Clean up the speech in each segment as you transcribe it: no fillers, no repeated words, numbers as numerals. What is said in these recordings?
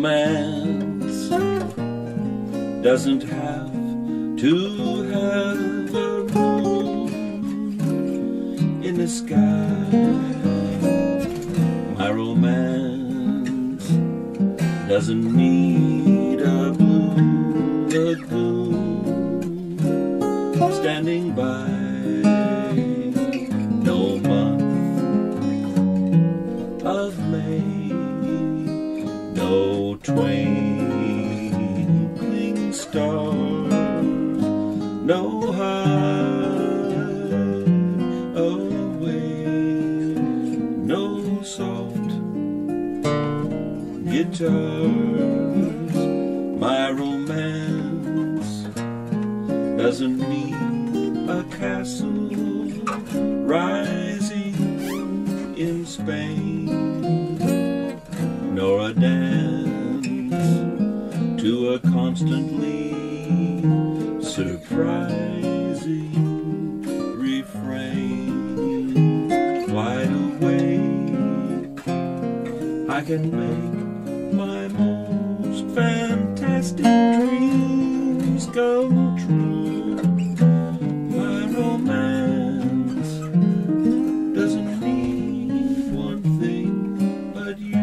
romance doesn't have to have a moon in the sky. My romance doesn't need a blue lagoon standing by. No month of May, no twinkling stars, no hideaway, no soft guitars. My romance doesn't need a castle rising in Spain, nor a dance to a constantly surprising refrain. Wide awake, I can make my most fantastic dreams come true. My romance doesn't need one thing but you.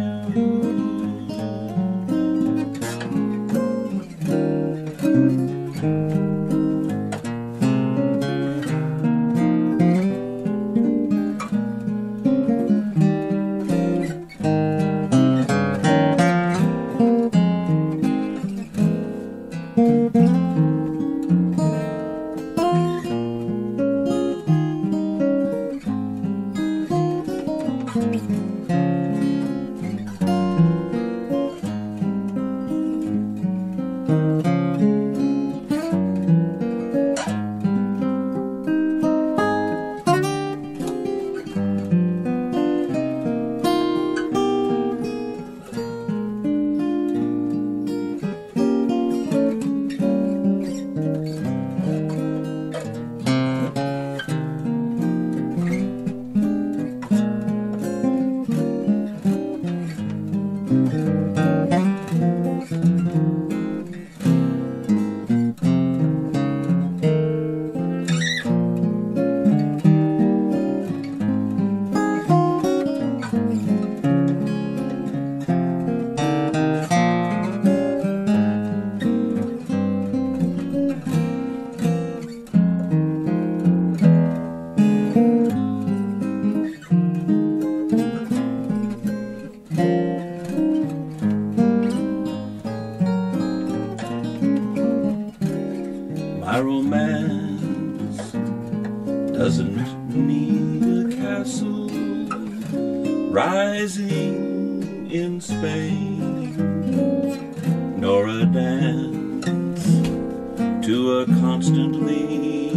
My romance doesn't need a castle rising in Spain, nor a dance to a constantly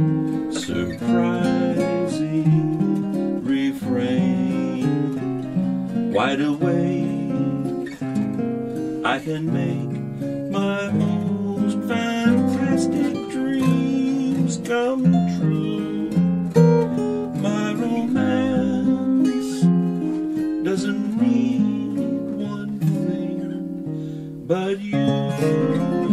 surprising refrain. Wide awake, I can make my most fantastic dreams come true. My romance doesn't need one thing but you.